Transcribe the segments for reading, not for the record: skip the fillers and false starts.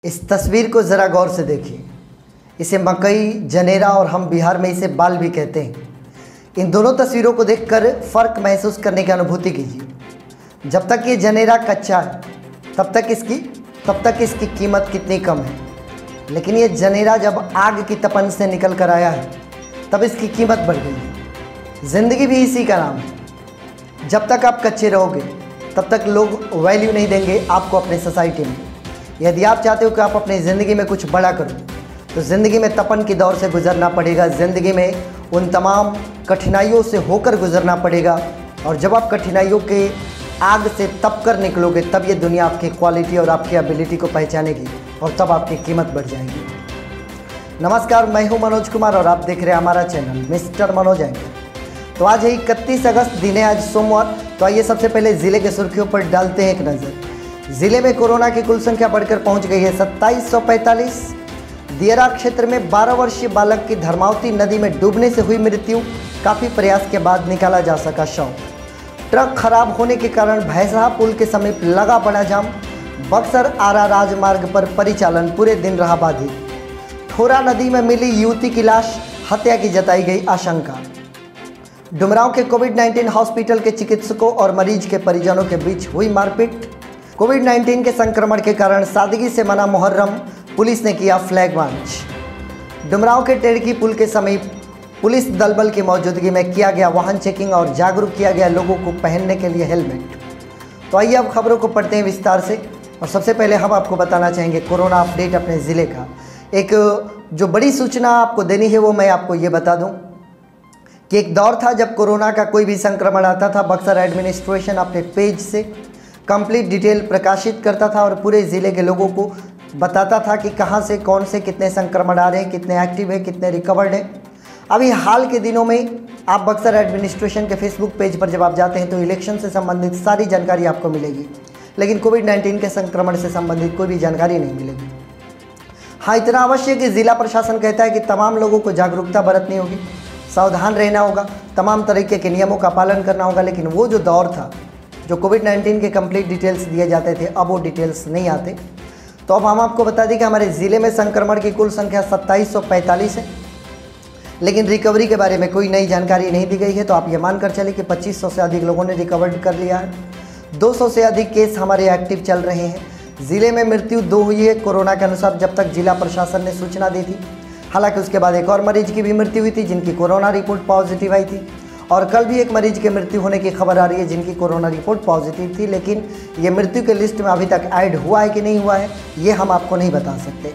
इस तस्वीर को ज़रा गौर से देखिए। इसे मकई, जनेरा और हम बिहार में इसे बाल भी कहते हैं। इन दोनों तस्वीरों को देखकर फ़र्क महसूस करने की अनुभूति कीजिए। जब तक ये जनेरा कच्चा है तब तक इसकी कीमत कितनी कम है, लेकिन ये जनेरा जब आग की तपन से निकल कर आया है तब इसकी कीमत बढ़ गई है। ज़िंदगी भी इसी का नाम है। जब तक आप कच्चे रहोगे तब तक लोग वैल्यू नहीं देंगे आपको अपने सोसाइटी में। यदि आप चाहते हो कि आप अपनी ज़िंदगी में कुछ बड़ा करो तो ज़िंदगी में तपन के दौर से गुजरना पड़ेगा। ज़िंदगी में उन तमाम कठिनाइयों से होकर गुजरना पड़ेगा, और जब आप कठिनाइयों के आग से तप कर निकलोगे तब ये दुनिया आपकी क्वालिटी और आपकी एबिलिटी को पहचानेगी और तब आपकी कीमत बढ़ जाएगी। नमस्कार, मैं हूं मनोज कुमार और आप देख रहे हैं हमारा चैनल मिस्टर मनोज एंकर। तो आज है 31 अगस्त, दिन है आज सोमवार। तो आइए सबसे पहले ज़िले के सुर्खियों पर डालते हैं एक नज़र। ज़िले में कोरोना की कुल संख्या बढ़कर पहुंच गई है 2745। दियरा क्षेत्र में 12 वर्षीय बालक की धर्मावती नदी में डूबने से हुई मृत्यु। काफ़ी प्रयास के बाद निकाला जा सका शव। ट्रक खराब होने के कारण भैंसा पुल के समीप लगा बड़ा जाम। बक्सर आरा राजमार्ग पर परिचालन पूरे दिन रहा बाधित। ठोरा नदी में मिली युवती की लाश, हत्या की जताई गई आशंका। डुमरांव के कोविड-19 हॉस्पिटल के चिकित्सकों और मरीज के परिजनों के बीच हुई मारपीट। कोविड-19 के संक्रमण के कारण सादगी से मना मुहर्रम, पुलिस ने किया फ्लैग मार्च। डुमरांव के टेड़की पुल के समीप पुलिस दलबल की मौजूदगी में किया गया वाहन चेकिंग और जागरूक किया गया लोगों को पहनने के लिए हेलमेट। तो आइए अब खबरों को पढ़ते हैं विस्तार से। और सबसे पहले हम आपको बताना चाहेंगे कोरोना अपडेट अपने ज़िले का। एक जो बड़ी सूचना आपको देनी है वो मैं आपको ये बता दूं कि एक दौर था जब कोरोना का कोई भी संक्रमण आता था, बक्सर एडमिनिस्ट्रेशन अपने पेज से कंप्लीट डिटेल प्रकाशित करता था और पूरे ज़िले के लोगों को बताता था कि कहाँ से कौन से कितने संक्रमण आ रहे हैं, कितने एक्टिव है, कितने रिकवर्ड हैं। अभी हाल के दिनों में आप बक्सर एडमिनिस्ट्रेशन के फेसबुक पेज पर जब आप जाते हैं तो इलेक्शन से संबंधित सारी जानकारी आपको मिलेगी, लेकिन कोविड-19 के संक्रमण से संबंधित कोई भी जानकारी नहीं मिलेगी। हाँ, इतना अवश्य कि ज़िला प्रशासन कहता है कि तमाम लोगों को जागरूकता बरतनी होगी, सावधान रहना होगा, तमाम तरीके के नियमों का पालन करना होगा। लेकिन वो जो दौर था जो कोविड-19 के कंप्लीट डिटेल्स दिए जाते थे, अब वो डिटेल्स नहीं आते। तो अब हम आपको बता दें कि हमारे ज़िले में संक्रमण की कुल संख्या 2745 है, लेकिन रिकवरी के बारे में कोई नई जानकारी नहीं दी गई है। तो आप ये मानकर चले कि 2500 से अधिक लोगों ने रिकवर्ड कर लिया है। 200 से अधिक केस हमारे एक्टिव चल रहे हैं। ज़िले में मृत्यु 2 हुई है कोरोना के अनुसार, जब तक जिला प्रशासन ने सूचना दी थी। हालांकि उसके बाद एक और मरीज की भी मृत्यु हुई थी जिनकी कोरोना रिपोर्ट पॉजिटिव आई थी, और कल भी एक मरीज की मृत्यु होने की खबर आ रही है जिनकी कोरोना रिपोर्ट पॉजिटिव थी। लेकिन ये मृत्यु के लिस्ट में अभी तक ऐड हुआ है कि नहीं हुआ है ये हम आपको नहीं बता सकते।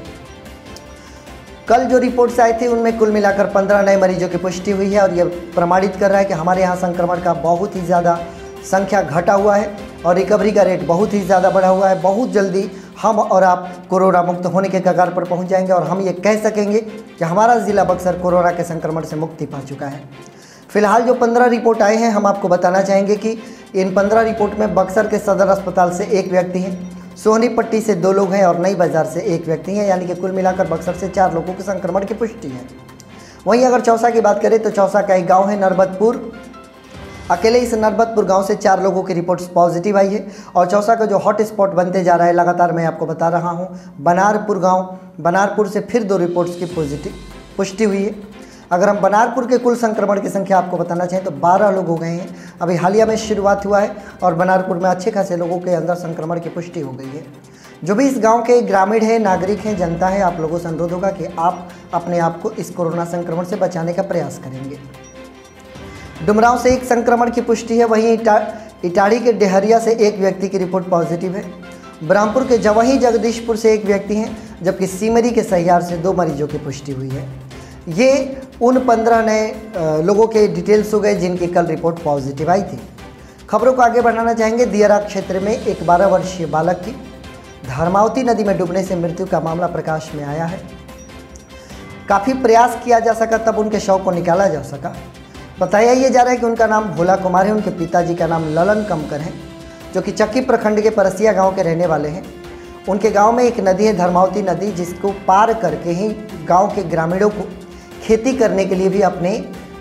कल जो रिपोर्ट्स आई थी उनमें कुल मिलाकर 15 नए मरीजों की पुष्टि हुई है, और ये प्रमाणित कर रहा है कि हमारे यहाँ संक्रमण का बहुत ही ज़्यादा संख्या घटा हुआ है और रिकवरी का रेट बहुत ही ज़्यादा बढ़ा हुआ है। बहुत जल्दी हम और आप कोरोना मुक्त होने के कगार पर पहुँच जाएंगे और हम ये कह सकेंगे कि हमारा ज़िला बक्सर कोरोना के संक्रमण से मुक्ति पा चुका है। फिलहाल जो 15 रिपोर्ट आए हैं, हम आपको बताना चाहेंगे कि इन 15 रिपोर्ट में बक्सर के सदर अस्पताल से 1 व्यक्ति हैं, सोहनी पट्टी से 2 लोग हैं और नई बाज़ार से 1 व्यक्ति हैं, यानी कि कुल मिलाकर बक्सर से 4 लोगों के संक्रमण की पुष्टि है। वहीं अगर चौसा की बात करें तो चौसा का एक गांव है नरबतपुर। अकेले इस नरबतपुर गांव से 4 लोगों की रिपोर्ट्स पॉजिटिव आई है, और चौसा का जो हॉट स्पॉट बनते जा रहा है लगातार मैं आपको बता रहा हूँ बनारपुर गाँव। बनारपुर से फिर 2 रिपोर्ट्स की पुष्टि हुई है। अगर हम बनारपुर के कुल संक्रमण की संख्या आपको बताना चाहें तो 12 लोग हो गए हैं। अभी हालिया में शुरुआत हुआ है और बनारपुर में अच्छे खासे लोगों के अंदर संक्रमण की पुष्टि हो गई है। जो भी इस गांव के ग्रामीण हैं, नागरिक हैं, जनता है, आप लोगों से अनुरोध होगा कि आप अपने आप को इस कोरोना संक्रमण से बचाने का प्रयास करेंगे। डुमरांव से 1 संक्रमण की पुष्टि है। वहीं इटाड़ी के डेहरिया से 1 व्यक्ति की रिपोर्ट पॉजिटिव है। ब्रह्मपुर के जवाही जगदीशपुर से 1 व्यक्ति हैं, जबकि सिमरी के सहियार से 2 मरीजों की पुष्टि हुई है। ये उन 15 नए लोगों के डिटेल्स हो गए जिनकी कल रिपोर्ट पॉजिटिव आई थी। खबरों को आगे बढ़ाना चाहेंगे। दियरा क्षेत्र में एक 12 वर्षीय बालक की धर्मावती नदी में डूबने से मृत्यु का मामला प्रकाश में आया है। काफ़ी प्रयास किया जा सका तब उनके शव को निकाला जा सका। बताया ये जा रहा है कि उनका नाम भोला कुमार है, उनके पिताजी का नाम ललन कमकर है, जो कि चक्की प्रखंड के परसिया गाँव के रहने वाले हैं। उनके गाँव में एक नदी है धर्मावती नदी, जिसको पार करके ही गाँव के ग्रामीणों को खेती करने के लिए भी अपने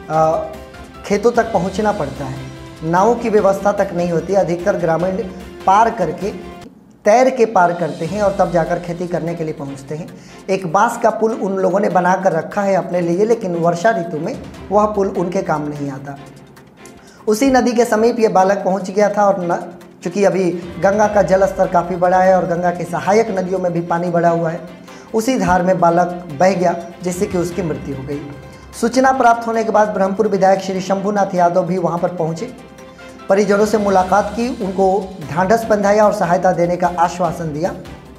खेतों तक पहुंचना पड़ता है। नावों की व्यवस्था तक नहीं होती। अधिकतर ग्रामीण पार करके तैर के पार करते हैं और तब जाकर खेती करने के लिए पहुंचते हैं। एक बांस का पुल उन लोगों ने बना कर रखा है अपने लिए, लेकिन वर्षा ऋतु में वह पुल उनके काम नहीं आता। उसी नदी के समीप ये बालक पहुंच गया था और चूँकि अभी गंगा का जल स्तर काफ़ी बढ़ा है और गंगा के सहायक नदियों में भी पानी बढ़ा हुआ है, उसी धार में बालक बह गया जिससे कि उसकी मृत्यु हो गई। सूचना प्राप्त होने के बाद ब्रह्मपुर विधायक श्री शंभुनाथ यादव भी वहां पर पहुंचे, परिजनों से मुलाकात की, उनको ढांढस बंधाया और सहायता देने का आश्वासन दिया।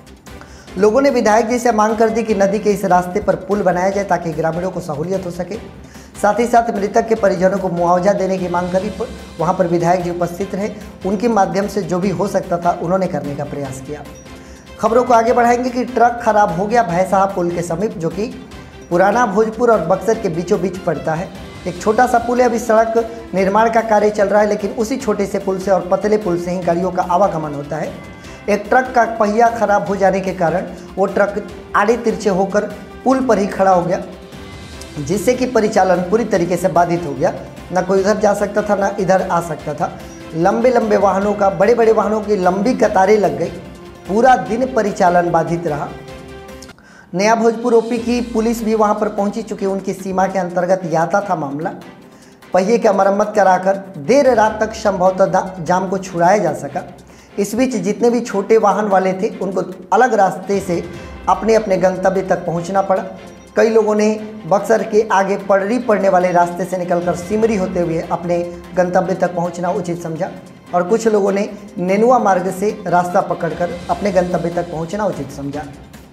लोगों ने विधायक जी से मांग कर दी कि नदी के इस रास्ते पर पुल बनाया जाए ताकि ग्रामीणों को सहूलियत हो सके। साथ ही साथ मृतक के परिजनों को मुआवजा देने की मांग करी। वहां पर विधायक जी उपस्थित रहे, उनके माध्यम से जो भी हो सकता था उन्होंने करने का प्रयास किया। खबरों को आगे बढ़ाएंगे कि ट्रक खराब हो गया भैंसा पुल के समीप, जो कि पुराना भोजपुर और बक्सर के बीचों बीच पड़ता है। एक छोटा सा पुल है, अभी सड़क निर्माण का कार्य चल रहा है, लेकिन उसी छोटे से पुल से और पतले पुल से ही गाड़ियों का आवागमन होता है। एक ट्रक का पहिया खराब हो जाने के कारण वो ट्रक आड़े तिरछे होकर पुल पर ही खड़ा हो गया, जिससे कि परिचालन पूरी तरीके से बाधित हो गया। न कोई उधर जा सकता था, न इधर आ सकता था। लंबे लंबे वाहनों का, बड़े बड़े वाहनों की लंबी कतारें लग गई। पूरा दिन परिचालन बाधित रहा। नया भोजपुर ओपी की पुलिस भी वहां पर पहुंची, चूँकि उनकी सीमा के अंतर्गत आता था मामला। पहिए का मरम्मत कराकर देर रात तक संभवतः जाम को छुड़ाया जा सका। इस बीच जितने भी छोटे वाहन वाले थे उनको अलग रास्ते से अपने अपने गंतव्य तक पहुंचना पड़ा। कई लोगों ने बक्सर के आगे पड़री पड़ने वाले रास्ते से निकलकर सिमरी होते हुए अपने गंतव्य तक पहुंचना उचित समझा और कुछ लोगों ने नेनुआ मार्ग से रास्ता पकड़कर अपने गंतव्य तक पहुंचना उचित समझा।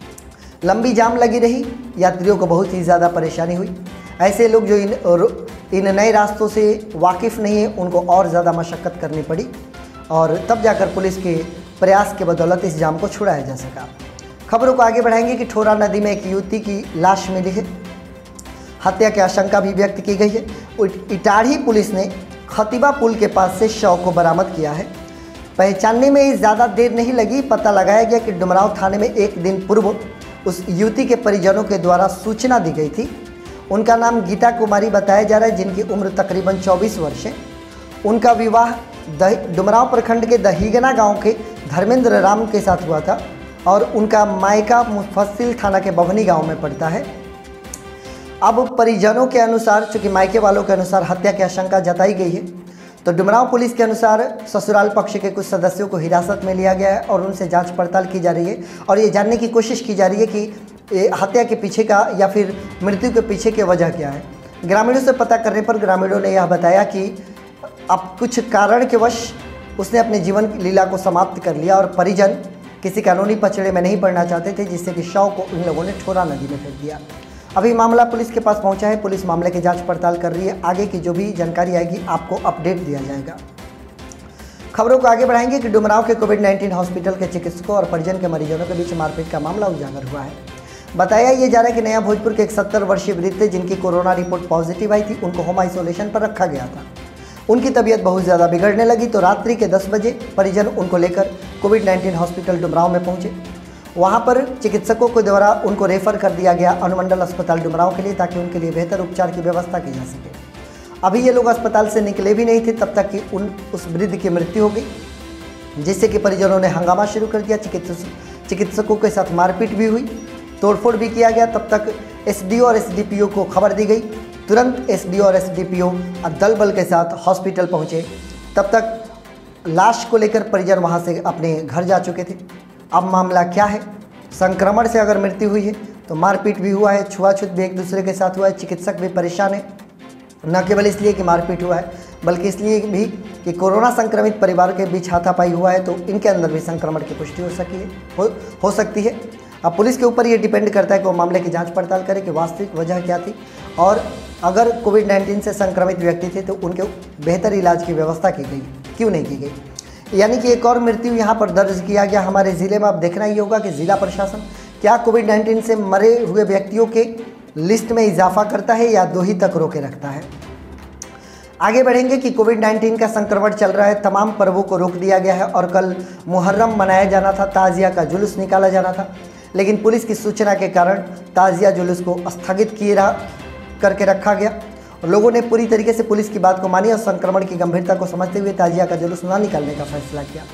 लंबी जाम लगी रही, यात्रियों को बहुत ही ज़्यादा परेशानी हुई। ऐसे लोग जो इन नए रास्तों से वाकिफ़ नहीं है, उनको और ज़्यादा मशक्क़त करनी पड़ी और तब जाकर पुलिस के प्रयास के बदौलत इस जाम को छुड़ाया जा सका। खबरों को आगे बढ़ाएंगे कि ठोरा नदी में एक युवती की लाश मिली है। हत्या की आशंका भी व्यक्त की गई है। इटाढ़ी पुलिस ने खतीबा पुल के पास से शव को बरामद किया है। पहचानने में ज़्यादा देर नहीं लगी। पता लगाया गया कि डुमरांव थाने में एक दिन पूर्व उस युवती के परिजनों के द्वारा सूचना दी गई थी। उनका नाम गीता कुमारी बताया जा रहा है, जिनकी उम्र तकरीबन 24 वर्ष है। उनका विवाह डुमरांव प्रखंड के दहीगना गांव के धर्मेंद्र राम के साथ हुआ था और उनका मायका मुफस्सिल थाना के बभनी गांव में पड़ता है। अब परिजनों के अनुसार, चूँकि मायके वालों के अनुसार हत्या की आशंका जताई गई है, तो डुमरांव पुलिस के अनुसार ससुराल पक्ष के कुछ सदस्यों को हिरासत में लिया गया है और उनसे जांच पड़ताल की जा रही है और ये जानने की कोशिश की जा रही है कि हत्या के पीछे का या फिर मृत्यु के पीछे की वजह क्या है। ग्रामीणों से पता करने पर ग्रामीणों ने यह बताया कि अब कुछ कारण के वश उसने अपने जीवन लीला को समाप्त कर लिया और परिजन किसी कानूनी पचड़े में नहीं पड़ना चाहते थे, जिससे कि शव को इन लोगों ने ठोरा नदी में फेंक दिया। अभी मामला पुलिस के पास पहुंचा है। पुलिस मामले की जांच पड़ताल कर रही है। आगे की जो भी जानकारी आएगी आपको अपडेट दिया जाएगा। खबरों को आगे बढ़ाएंगे कि डुमरांव के कोविड-19 हॉस्पिटल के चिकित्सकों और परिजन के मरीजों के बीच मारपीट का मामला उजागर हुआ है। बताया ये जा रहा है कि नया भोजपुर के एक 70 वर्षीय वृद्ध थे, जिनकी कोरोना रिपोर्ट पॉजिटिव आई थी, उनको होम आइसोलेशन पर रखा गया था। उनकी तबीयत बहुत ज़्यादा बिगड़ने लगी तो रात्रि के 10 बजे परिजन उनको लेकर कोविड-19 हॉस्पिटल डुमरांव में पहुंचे। वहां पर चिकित्सकों के द्वारा उनको रेफर कर दिया गया अनुमंडल अस्पताल डुमरांव के लिए, ताकि उनके लिए बेहतर उपचार की व्यवस्था की जा सके। अभी ये लोग अस्पताल से निकले भी नहीं थे तब तक कि उस वृद्ध की मृत्यु हो गई, जिससे कि परिजनों ने हंगामा शुरू कर दिया। चिकित्सकों के साथ मारपीट भी हुई, तोड़फोड़ भी किया गया। तब तक एसडीओ और एसडीपीओ को खबर दी गई। तुरंत एसडीओ और एसडीपीओ दल बल के साथ हॉस्पिटल पहुंचे। तब तक लाश को लेकर परिजन वहां से अपने घर जा चुके थे। अब मामला क्या है? संक्रमण से अगर मृत्यु हुई है तो मारपीट भी हुआ है, छुआछूत भी एक दूसरे के साथ हुआ है। चिकित्सक भी परेशान है, न केवल इसलिए कि मारपीट हुआ है बल्कि इसलिए भी कि कोरोना संक्रमित परिवार के बीच हाथापाई हुआ है, तो इनके अंदर भी संक्रमण की पुष्टि हो सकती है। अब पुलिस के ऊपर ये डिपेंड करता है कि वो मामले की जांच पड़ताल करे कि वास्तविक वजह क्या थी और अगर कोविड-19 से संक्रमित व्यक्ति थे तो उनके बेहतर इलाज की व्यवस्था की गई, क्यों नहीं की गई। यानी कि एक और मृत्यु यहाँ पर दर्ज किया गया हमारे ज़िले में। अब देखना ये होगा कि ज़िला प्रशासन क्या कोविड-19 से मरे हुए व्यक्तियों के लिस्ट में इजाफा करता है या 2 ही तक रोके रखता है। आगे बढ़ेंगे कि कोविड-19 का संक्रमण चल रहा है, तमाम पर्वों को रोक दिया गया है और कल मुहर्रम मनाया जाना था, ताज़िया का जुलूस निकाला जाना था, लेकिन पुलिस की सूचना के कारण ताज़िया जुलूस को स्थगित करके रखा गया। लोगों ने पूरी तरीके से पुलिस की बात को मानी और संक्रमण की गंभीरता को समझते हुए ताज़िया का जुलूस न निकालने का फैसला किया।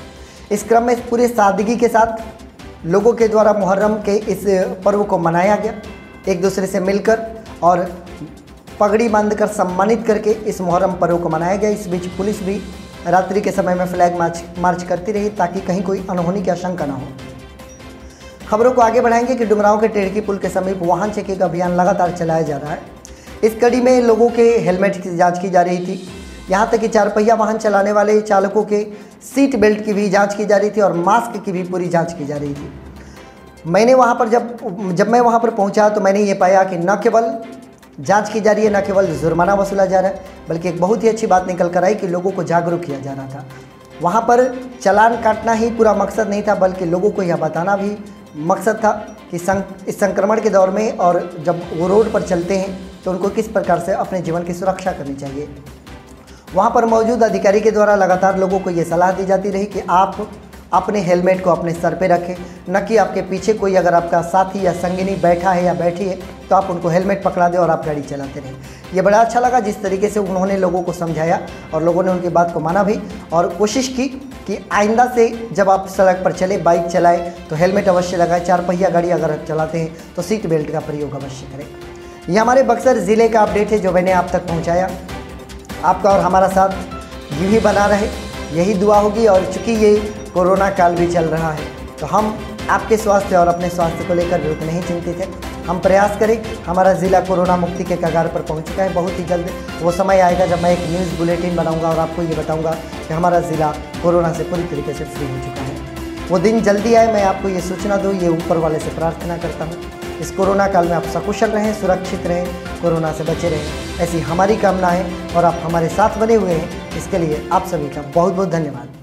इस क्रम में पूरे सादगी के साथ लोगों के द्वारा मुहर्रम के इस पर्व को मनाया गया, एक दूसरे से मिलकर और पगड़ी बांधकर सम्मानित करके इस मुहर्रम पर्व को मनाया गया। इस बीच पुलिस भी रात्रि के समय में फ्लैग मार्च करती रही ताकि कहीं कोई अनहोनी की आशंका न हो। खबरों को आगे बढ़ाएंगे कि डुमरांव के टेढ़की पुल के समीप वाहन चेकिंग अभियान लगातार चलाया जा रहा है। इस कड़ी में लोगों के हेलमेट की जांच की जा रही थी, यहाँ तक कि 4 पहिया वाहन चलाने वाले चालकों के सीट बेल्ट की भी जांच की जा रही थी और मास्क की भी पूरी जांच की जा रही थी। मैंने वहाँ पर जब मैं वहाँ पर पहुँचा तो मैंने ये पाया कि न केवल जांच की जा रही है, न केवल जुर्माना वसूला जा रहा है, बल्कि एक बहुत ही अच्छी बात निकल कर आई कि लोगों को जागरूक किया जा रहा था। वहाँ पर चालान काटना ही पूरा मकसद नहीं था, बल्कि लोगों को यह बताना भी मकसद था कि इस संक्रमण के दौर में और जब वो रोड पर चलते हैं तो उनको किस प्रकार से अपने जीवन की सुरक्षा करनी चाहिए। वहाँ पर मौजूद अधिकारी के द्वारा लगातार लोगों को ये सलाह दी जाती रही कि आप अपने हेलमेट को अपने सर पे रखें, न कि आपके पीछे कोई अगर आपका साथी या संगिनी बैठा है या बैठी है तो आप उनको हेलमेट पकड़ा दें और आप गाड़ी चलाते रहें। ये बड़ा अच्छा लगा जिस तरीके से उन्होंने लोगों को समझाया और लोगों ने उनकी बात को माना भी और कोशिश की कि आइंदा से जब आप सड़क पर चले, बाइक चलाएं तो हेलमेट अवश्य लगाएं। 4 पहिया गाड़ी अगर आप चलाते हैं तो सीट बेल्ट का प्रयोग अवश्य करें। ये हमारे बक्सर ज़िले का अपडेट है जो मैंने आप तक पहुँचाया। आपका और हमारा साथ यूँ बना रहे, यही दुआ होगी। और चूँकि ये कोरोना काल भी चल रहा है तो हम आपके स्वास्थ्य और अपने स्वास्थ्य को लेकर भी उतने ही चिंतित हैं। हम प्रयास करें, हमारा ज़िला कोरोना मुक्ति के कगार पर पहुंच चुका है। बहुत ही जल्द वो समय आएगा जब मैं एक न्यूज़ बुलेटिन बनाऊंगा और आपको ये बताऊंगा कि हमारा ज़िला कोरोना से पूरी तरीके से फ्री हो चुका है। वो दिन जल्दी आए, मैं आपको ये सूचना दूँ, ये ऊपर वाले से प्रार्थना करता हूँ। इस कोरोना काल में आप सकुशल रहें, सुरक्षित रहें, कोरोना से बचे रहें, ऐसी हमारी कामना है और आप हमारे साथ बने हुए हैं। इसके लिए आप सभी का बहुत बहुत धन्यवाद।